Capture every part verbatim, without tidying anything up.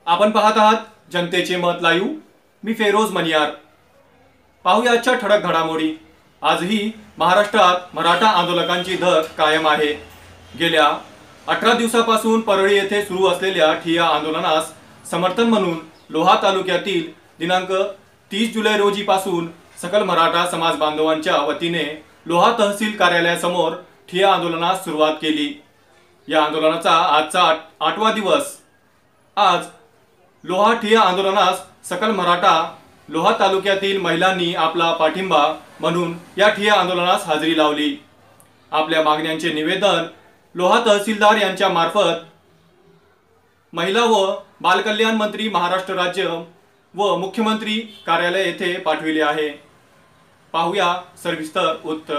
आपण पाहत आहात जनतेचे मत लाईव्ह। मी फेरोज मनियार। पाहूया आजच्या ठळक घडामोडी। आजही महाराष्ट्रात मराठा आंदोलकांची धग कायम आहे। गेल्या अठरा दिवसापासून परळी येथे सुरू असलेल्या ठिय्या आंदोलनास समर्थन म्हणून लोहा तालुक्यातील दिनांक तीस जुलै रोजी पासून सकल मराठा समाज बांधवांच्या वतीने लोहा तहसील कार्यालयासमोर ठिय्या आंदोलनास सुरुवात केली। या आंदोलनाचा आजचा आठवा दिवस। आज लोहा ठिय्या आंदोलनास सकल मराठा लोहा तालुक्यातील महिलांनी आपला पाठिंबा म्हणून या ठिय्या आंदोलनास हजेरी लावली। आपल्या मागण्यांचे निवेदन लोहा तहसीलदार यांच्या मार्फत महिला व बालकल्याण मंत्री महाराष्ट्र राज्य व मुख्यमंत्री कार्यालय येथे पाठविले आहे। पाहूया सविस्तर उत्तर।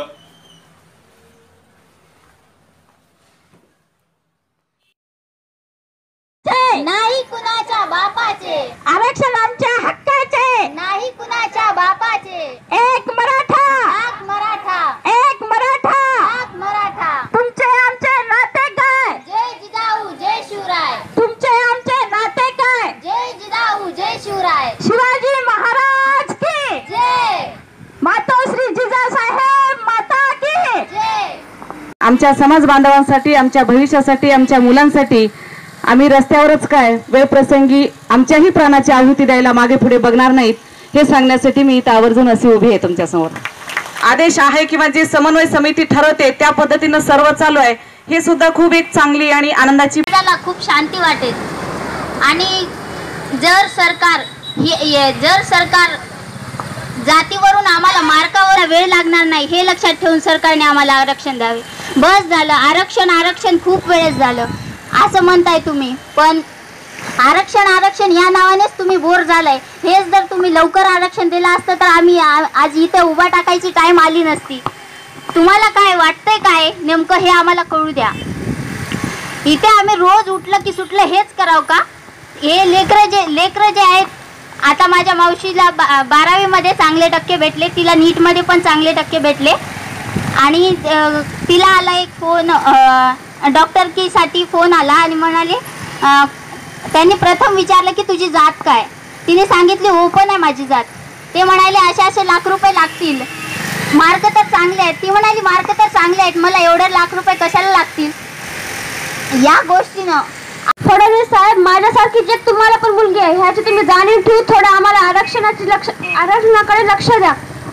नाही कुणाच्या बापाचे आरक्षण आमच्या हक्काचे, नाही कुणाच्या बापाचे। एक मराठा, हाक मराठा, एक मराठा, हाक मराठा। तुमचे आमचे नाते काय? जय जिजाऊ जय शिवराय। तुमचे आमचे नाते काय? जय जिजाऊ जय शिवराय। शिवाजी महाराज की जय। मातोश्री जिजासाहेब माता की जय। आमच्या समाज बांधवांसाठी, आमच्या भविष्यासाठी, आमच्या मुलांसाठी आम्ही रस्त्यावरच काय वेळ प्रसंगी आमच्याही प्राणाची आहुती द्यायला मागे पुढे बघणार नाहीत हे सांगण्यासाठी मी इथं आवर्जून अशी उभी आहे तुमच्या समोर। आदेश आहे किंवा जे समन्वय समिती ठरवते त्या पद्धतीने सर्व चालू आहे, हे सुद्धा खूप एक चांगली आणि आनंदाची। त्याला खूप शांती वाटेल आणि जर सरकार हे जर सरकार जातीवरून आम्हाला मार्कावर वेळ लागणार नाही हे लक्षात ठेवून सरकारने आम्हाला आरक्षण द्यावे। बस झालं आरक्षण आरक्षण खूप वेळेस झालं असं म्हणताय तुम्ही, पण आरक्षण आरक्षण या नावानेच तुम्ही बोर झालाय। हेच जर तुम्ही लवकर आरक्षण दिलं असतं तर आम्ही आज इथे उभा टाकायची टाइम आली नसती। तुम्हाला काय वाटतंय काय नेमकं हे आम्हाला कळू द्या। इथे आम्ही रोज उठलं की सुटलं हेच करावं का? हे लेकरं जे लेकरं जे आहेत, आता माझ्या मावशीला बा बारावी मध्ये चांगले टक्के भेटले, तिला नीट मध्ये पण चांगले टक्के भेटले आणि तिला आला एक फोन डॉक्टर की साठी फोन आला आणि म्हणाले त्यांनी प्रथम विचारलं की तुझी जात काय? तिने सांगितली ओपन आहे माझी जात। ते म्हणाले असे असे लाख रुपये लागतील, मार्क तर चांगले आहेत। ती म्हणाली मार्क तर चांगले आहेत, मला एवढे लाख रुपये कशाला लागतील? या गोष्टीनं फडणवीस साहेब माझ्यासारखी जे तुम्हाला पण मुलगी आहे ह्याची तुम्ही जाणीव ठेवून थोडं आम्हाला आरक्षणाची लक्ष आरक्षणाकडे लक्ष द्या।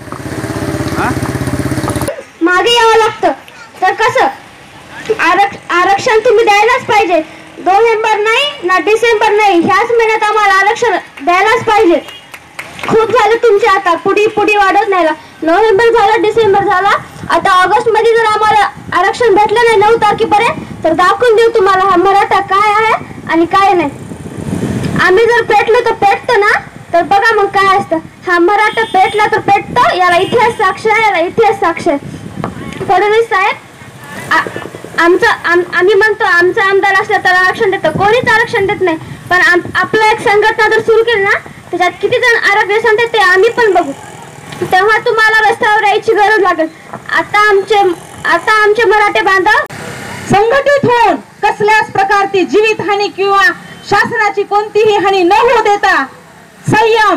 मागे यावं लागतं तर कसं? आरक्षण तुम्ही द्यायलाच पाहिजे। नोव्हेंबर नाही ना डिसेंबर नाही, ह्याच महिन्यात आम्हाला आरक्षण द्यायलाच पाहिजे। खूप झालं तुमचे आता पुढी पुढी वाढत नाही। नोव्हेंबर झालं, डिसेंबर झाला, आता ऑगस्ट मध्ये जर आम्हाला आरक्षण भेटलं नाही नऊ तारखेपर्यंत तर दाखवून देऊ तुम्हाला हा मराठा काय आहे आणि काय नाही। आम्ही जर पेटलो तर पेटतो ना, तर बघा मग काय असतं। हा मराठा पेटला तर पेटतो, याला इतिहास साक्ष आहे, याला इतिहास साक्ष आहे। फडणवीस साहेब आमचं आम्ही म्हणतो आमचं आमदार असलं तर आरक्षण देतं, कोणीच आरक्षण देत नाही, पण आपलं एक संघटना जर सुरू केली ना त्याच्यात किती जण आरक्षण देते आम्ही पण बघू, तेव्हा तुम्हाला रस्त्यावर यायची गरज लागेल। आता आमचे आता आमचे मराठे बांधव संघटित होऊन कसल्याच प्रकारची जीवितहानी किंवा शासनाची कोणतीही हानी न होऊ देता संयम,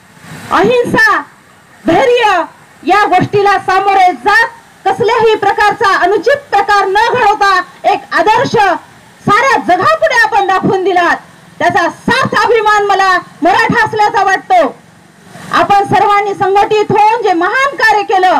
अहिंसा, धैर्य या गोष्टीला सामोरे जात कसल्याही प्रकारचा अनुचित प्रकार न घडवता एक आदर्श साऱ्या जगापुढे आपण दाखवून दिलात, त्याचा सार्थ अभिमान मला मराठा असल्याचा वाटतो। आपण सर्वांनी संघटित होऊन जे महान कार्य केलं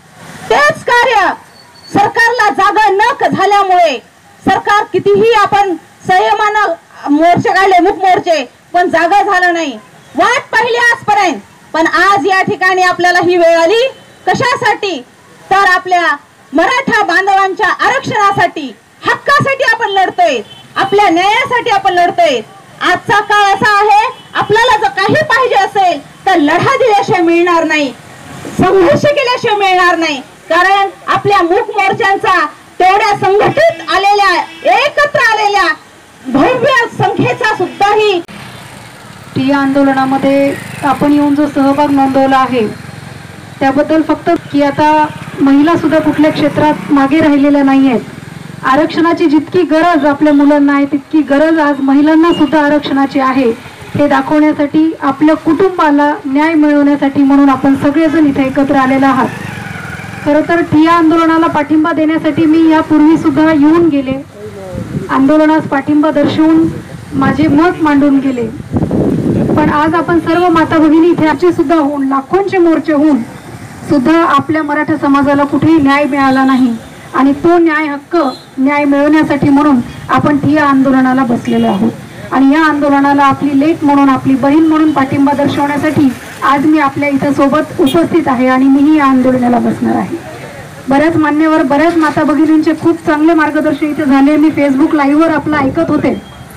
तेच कार्य सरकारला जागा न झाल्यामुळे सरकार कितीही आपण संयमानं मोर्चे काढले, मुख मोर्चे, पण जागा झालं नाही। वाट पाहिली आजपर्यंत, पण आज या ठिकाणी आपल्याला ही वेळ आली कशासाठी? तर आपल्या मराठा बांधवांच्या आरक्षणासाठी, हक्कासाठी आपण लढतोय, आपल्या न्यायासाठी आपण लढतोय। आजचा काळ असा आहे, आपल्याला जर काही पाहिजे असेल तर लढा दिल्याशिवाय मिळणार नाही, संघर्ष केल्याशिवाय मिळणार नाही, कारण आपल्या मूक मोर्चांचा तेवढ्या संघटित आलेल्या एकत्र आलेल्या भव्य संख्येचा सुद्धाही ठिय्या आंदोलनामध्ये आपण येऊन जो सहभाग नोंदवला आहे त्याबद्दल फक्त की आता महिला सुद्धा कुठल्या क्षेत्रात मागे राहिलेल्या नाही आहेत, आरक्षणाची जितकी गरज आपल्या मुलांना आहे तितकी गरज आज महिलांना सुद्धा आरक्षणाची आहे हे दाखवण्यासाठी, आपल्या कुटुंबाला न्याय मिळवण्यासाठी म्हणून आपण सगळेजण इथे एकत्र आलेले आहात. खरं तर ठिय्या आंदोलनाला पाठिंबा देण्यासाठी मी यापूर्वी सुद्धा येऊन गेले, आंदोलनास पाठिंबा दर्शवून माझे मत मांडून गेले. पण आज आपण सर्व माता भगिनी इथे आमचे सुद्धा होऊन, लाखोंचे मोर्चे होऊन सुद्धा आपल्या मराठा समाजाला कुठेही न्याय मिळाला नाही. आणि तो न्याय हक्क न्याय मिळवण्यासाठी म्हणून आपण ठिय्या आंदोलनाला बसलेलो आहोत. आणि या आंदोलनाला आपली लेक म्हणून, आपली बहीण म्हणून पाठिंबा दर्शवण्यासाठी आज मी आपल्या इथं सोबत उपस्थित आहे आणि मीही या आंदोलनाला बसणार आहे. बऱ्याच मान्यवर, बऱ्याच माता भगिनींचे खूप चांगले मार्गदर्शन इथे झाले. मी फेसबुक लाईव्हवर आपलं ऐकत होते.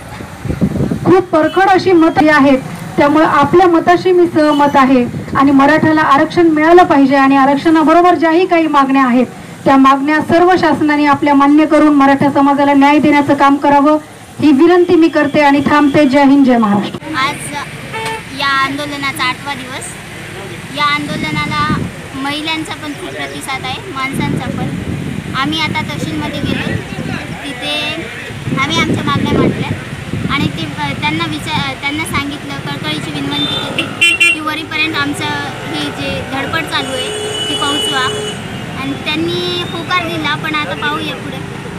खूप परखड अशी मतं आहेत, त्यामुळे आपल्या मताशी मी सहमत आहे. आणि मराठ्याला आरक्षण मिळालं पाहिजे आणि आरक्षणाबरोबर ज्याही काही मागण्या आहेत त्या मागण्या सर्व शासनाने आपल्या मान्य करून मराठा समाजाला न्याय देण्याचं काम करावं ही विनंती मी करते आणि थांबते. जय हिंद, जय महाराष्ट्र. आज या आंदोलनाचा आठवा दिवस. या आंदोलनाला महिलांचा पण खूप प्रतिसाद आहे, माणसांचा पण. आम्ही आता तहसीलमध्ये गेलो, तिथे आम्ही आमच्या मागण्या मांडल्या आणि ते त्यांना विचार त्यांना सांगितलं, कळकळीची विनंती केली की वरीपर्यंत आमचं हे जे धडपड चालू आहे ती पोहोचवा. आणि त्यांनी होकार दिला. पण आता पाहूया पुढे.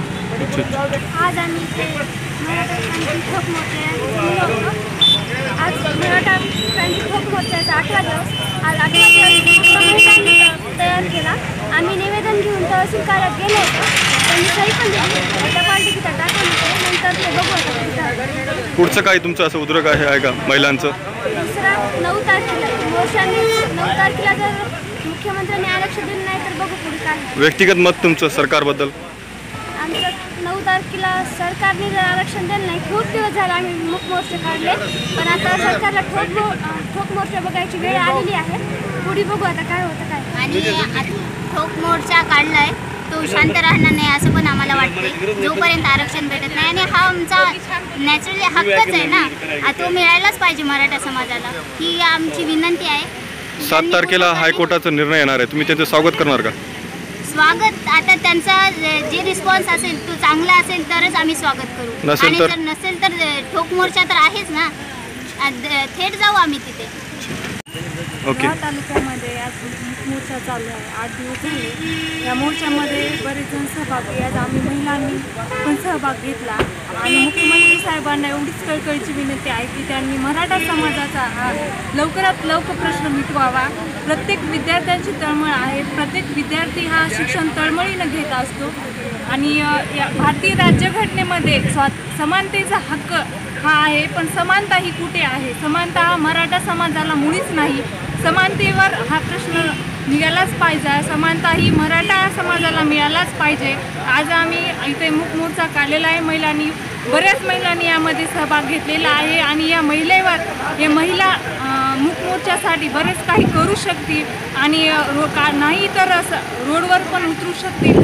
आज आम्ही इथे मराठा क्रांती ठोक मोर्चा आज मराठा क्रांती ठोक मोर्चाचा आठवा दिवस. आज आठवा दिवस महिलांनी तयार केला. आम्ही निवेदन घेऊन तहसील कार्यात गेलो होतो. त्यांनी सही पण दिली, टपाल तिकीट टाकून नंतर ते बघू. पुढचं काय तुमचं असं उद्योग आहे आहे का महिलांचं? दुसरा नऊ तारखेला मोर्चाने नऊ तारखेला जर मुख्यमंत्र्यांनी आरक्षण दिलं नाही तर बघू पुढे काय. व्यक्तिगत मत तुमचं सरकारबद्दल? आमचं नऊ तारखेला सरकारने जर आरक्षण दिलं नाही, खूप दिवस झाला आम्ही मुख मोर्चे काढले, पण आता सरकारला ठोक मो ठोक मोर्चा बघायची वेळ आलेली आहे. पुढे बघू आता काय होतं काय. आणि ठोक मोर्चा काढलाय तो शांत राहणार नाही असं पण आम्हाला वाटते, जोपर्यंत आरक्षण भेटत नाही. आणि हा आमचा नॅचरली हक्कच आहे ना, तो मिळायलाच पाहिजे मराठा समाजाला. ही आमची विनंती आहे. सात तारखेला हायकोर्टाचा निर्णय येणार आहे, तुम्ही त्याचं स्वागत करणार का? स्वागत आता त्यांचा जे रिस्पॉन्स असेल तो चांगला असेल तरच आम्ही स्वागत करू. नसेल आणि तर? जर नसेल तर ठोक मोर्चा तर आहेच ना, थेट जाऊ आम्ही तिथे. ओके. तालुक्यामध्ये आज मोर्चा चालू आहे. आठ दिवस झाले. या मोर्चामध्ये बरेच जण सहभागी आज आम्ही महिलांनी पण सहभाग घेतला. आणि मुख्यमंत्री साहेबांना एवढीच कळकळीची विनंती आहे की त्यांनी मराठा समाजाचा हा लवकरात लवकर प्रश्न मिटवावा. प्रत्येक विद्यार्थ्यांची तळमळ आहे. प्रत्येक विद्यार्थी हा शिक्षण तळमळीनं घेत असतो. आणि या भारतीय राज्यघटनेमध्ये स्वा समानतेचा हक्क हा आहे, पण समानता ही कुठे आहे? समानता हा मराठा समाजाला मुळीच नाही. समानतेवर हा प्रश्न निघालाच पाहिजे. समानता ही मराठा समाजाला मिळालाच पाहिजे. आज आम्ही इथे मुख मोर्चा काढलेला आहे. महिलांनी, बऱ्याच महिलांनी यामध्ये सहभाग घेतलेला आहे. आणि या महिलेवर हे महिला मुख मोर्चासाठी बरेच काही करू शकतील आणि रो का नाही तर असं रोडवर पण उतरू शकतील.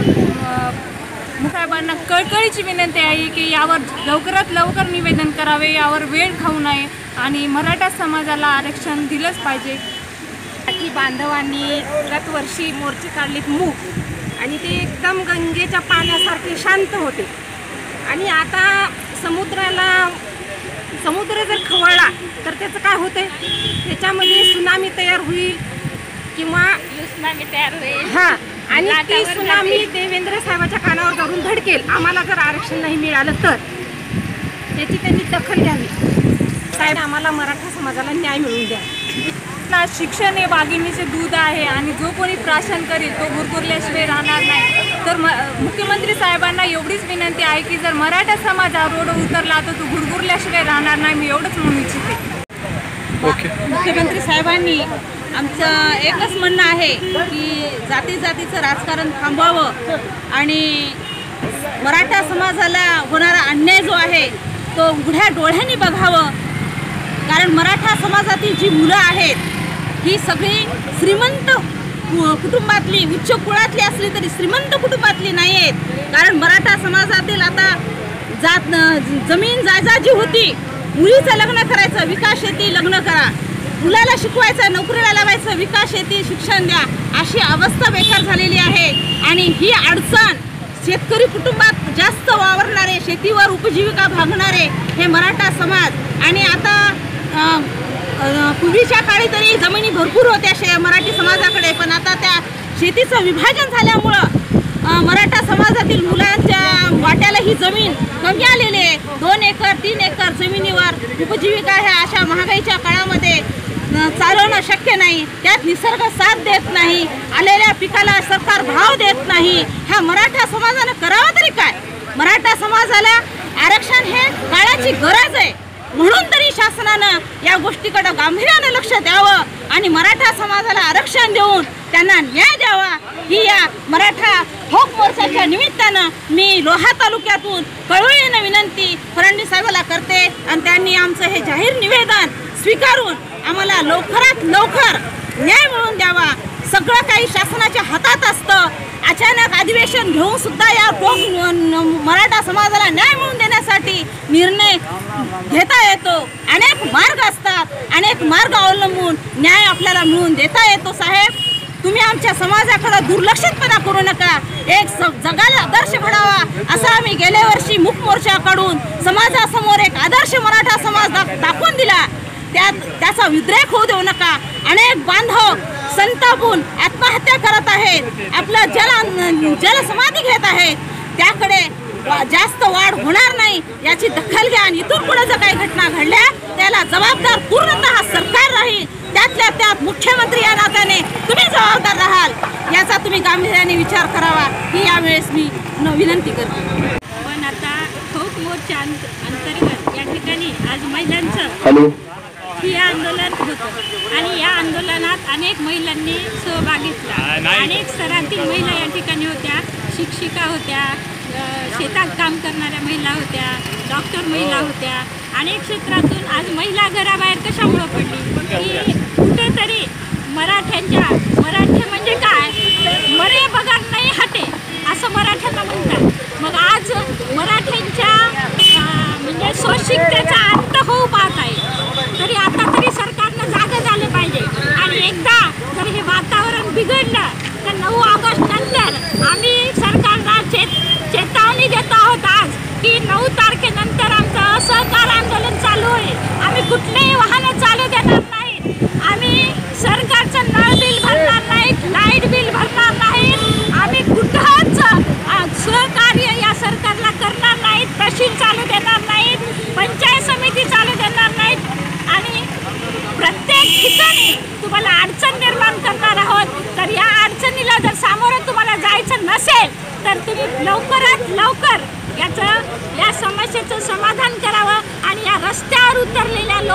साहेबांना कळकळीची विनंती आहे की यावर लवकरात लवकर निवेदन करावे, यावर वेळ खाऊ नये आणि मराठा समाजाला आरक्षण दिलंच पाहिजे. मराठी बांधवांनी गतवर्षी मोर्चे काढलेत मूग आणि ते एकदम गंगेच्या पाण्यासारखे शांत होते. आणि आता समुद्राला समुद्र जर खवळला तर त्याचं काय होतं? त्याच्यामध्ये सुनामी तयार होईल किंवा सुनामी तयार होईल. हां, आणि ती सुनामी देवेंद्र साहेबाच्या कानावर धरून धडकेल. आम्हाला जर आरक्षण नाही मिळालं तर त्याची त्यांनी दखल घ्यावी. साहेब, आम्हाला मराठा समाजाला न्याय मिळवून द्या. शिक्षण हे वाघिणीचे दूध आहे आणि जो कोणी प्राशन करेल तो गुरगुरल्याशिवाय राहणार नाही. तर म मुख्यमंत्री साहेबांना एवढीच विनंती आहे की जर मराठा समाज हा रोड उतरला तर तो गुरगुरल्याशिवाय राहणार नाही. मी एवढंच म्हणू इच्छिते. मुख्यमंत्री साहेबांनी आमचं एकच म्हणणं आहे की जाती जातीचं राजकारण थांबवावं आणि मराठा समाजाला होणारा अन्याय जो आहे तो उघड्या डोळ्यांनी बघावं. कारण मराठा समाजातील जी मुलं आहेत ही सगळी श्रीमंत कुटुंबातली, उच्च कुळातली असली तरी श्रीमंत कुटुंबातली नाही आहेत. कारण मराठा समाजातील आता जात जमीन जायदाद जी होती, मुलीचं लग्न करायचं, विकास शेती लग्न करा, मुलाला शिकवायचं, नोकरीला लावायचं, विकास शेती शिक्षण द्या, अशी अवस्था बेकार झालेली आहे. आणि ही अडचण शेतकरी कुटुंबात जास्त वावरणारे, शेतीवर उपजीविका भागणारे हे मराठा समाज. आणि आता पूर्वीच्या काळी तरी जमिनी भरपूर होत्या शे मराठी समाजाकडे, पण आता त्या शेतीचं विभाजन झाल्यामुळं मराठा समाजातील मुलांच्या वाट्याला ही जमीन कमी आलेली आहे. दोन एकर तीन एकर जमिनीवर उपजीविका ह्या अशा महागाईच्या काळामध्ये चालवणं शक्य नाही. त्यात निसर्ग साथ देत नाही, आलेल्या पिकाला सरकार भाव देत नाही. ह्या मराठा समाजानं करावं तरी काय? मराठा समाजाला आरक्षण हे काळाची गरज आहे, म्हणून तरी शासनानं या गोष्टीकडे गांभीर्यानं लक्ष द्यावं आणि मराठा समाजाला आरक्षण देऊन त्यांना न्याय द्यावा ही या मराठा होक मोर्चाच्या निमित्तानं मी लोहा तालुक्यातून कळवळीनं विनंती फडणवीस साहेबांना करते. आणि त्यांनी आमचं हे जाहीर निवेदन स्वीकारून आम्हाला लवकरात लवकर न्याय मिळवून द्यावा. सगळं काही शासनाच्या हातात असतं. अचानक अधिवेशन घेऊन सुद्धा या मराठा समाजाला न्याय मिळवून देण्यासाठी निर्णय घेता येतो. अनेक मार्ग असतात, अनेक मार्ग अवलंबून न्याय आपल्याला मिळवून देता येतो. साहेब, तुम्ही आमच्या समाजाकडे दुर्लक्षितपणा करू नका. एक जगाला आदर्श घडावा असा आम्ही गेल्या वर्षी मुख मोर्चाकडून समाजासमोर एक आदर्श मराठा समाज दा, दाखवून दिला. त्यात त्याचा विद्रेक होऊ देऊ नका. अनेक बांधव संतापून आत्महत्या करत आहेत, आपलं जल जलसमाधी घेत आहेत. त्याकडे जास्त वाढ होणार नाही याची दखल घ्या. आणि इथून पुढे जर काही घटना घडल्या त्याला जबाबदार पूर्णतः सरकार राहील. त्यातल्या त्यात मुख्यमंत्री या नात्याने तुम्ही जबाबदार राहाल. याचा तुम्ही गांभीर्याने विचार करावा ही यावेळेस मी विनंती करते. पण आता होक मोर्चा अंतर्गत या ठिकाणी आज महिलांचं हे आंदोलन होतं आणि या आंदोलनात अनेक महिलांनी सहभाग घेतला. अनेक स्तरातील महिला या ठिकाणी होत्या. शिक्षिका होत्या, शेतात काम करणाऱ्या महिला होत्या, डॉक्टर महिला होत्या. अनेक क्षेत्रातून आज महिला घराबाहेर कशामुळं पडली की कुठेतरी मराठ्यांच्या मराठी म्हणजे काय तर मरे बघार नाही हटे असं मराठ्यांना म्हणतात. मग आज मराठ्यांच्या म्हणजे सोशिकतेचा अंत होऊ पाहत आहे. तरी आता तरी सरकारनं जागं झालं पाहिजे. आणि एकदा जर हे वातावरण बिघडलं तर नऊ ऑगस्ट नंतर आम्ही सरकारला चेत चेतावणी देतो आहोत आज की नऊ तारखेनंतर आमचं असहकार आंदोलन चालू होईल. आम्ही कुठलेही वाहनं चालू देणार नाहीत. आम्ही सरकारचं नळ बिल भरणार नाहीत, लाईट बिल भरणार नाहीत. आम्ही कुठंच सहकार्य या सरकारला करणार नाहीत. तहसील चालू देणार नाहीत, पंचायत समिती चालू देणार नाहीत. आणि प्रत्येक ठिकाणी तुम्हाला अडचण निर्माण करणार आहोत. तर या अडचणीला जर सामोरं तुम्हाला जायचं नसेल तर तुम्ही लवकरात लवकर याचं या समस्येचं समाधान करावं आणि या रस्त्यावर उतरलेल्या